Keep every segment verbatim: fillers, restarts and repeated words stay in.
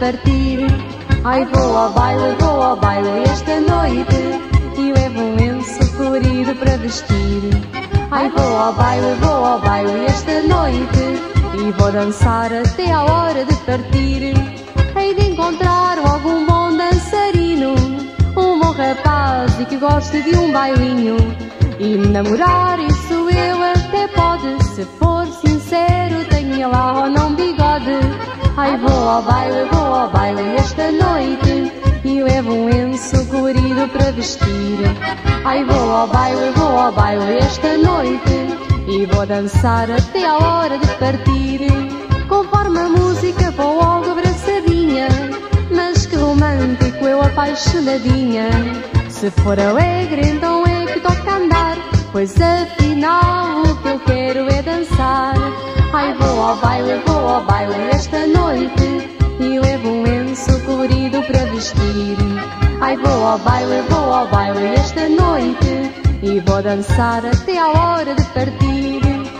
partir. Ai, vou ao baile, vou ao baile esta noite e levo um lenço colorido para vestir. Ai, vou ao baile, vou ao baile esta noite e vou dançar até à hora de partir. Hei de encontrar algum bom dançarino, um bom rapaz e que goste de um bailinho. E namorar, isso eu até pode, se for sincero, tenha lá ou não bigode. Ai, vou ao baile, vou ao baile esta noite e levo um lenço colorido para vestir. Ai, vou ao baile, vou ao baile esta noite e vou dançar até à hora de partir. Conforme a música vou logo abraçadinha, mas que romântico eu apaixonadinha. Se for alegre então é que toca andar, pois afinal o que eu quero é dançar. Ai, vou ao baile, vou ao baile esta noite e levo um lenço colorido para vestir. Ai, vou ao baile, vou ao baile esta noite e vou dançar até à hora de partir.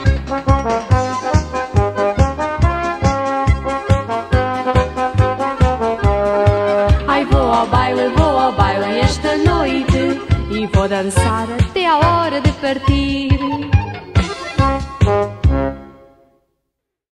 Ai, vou ao baile, vou ao baile esta noite e vou dançar até à hora de partir.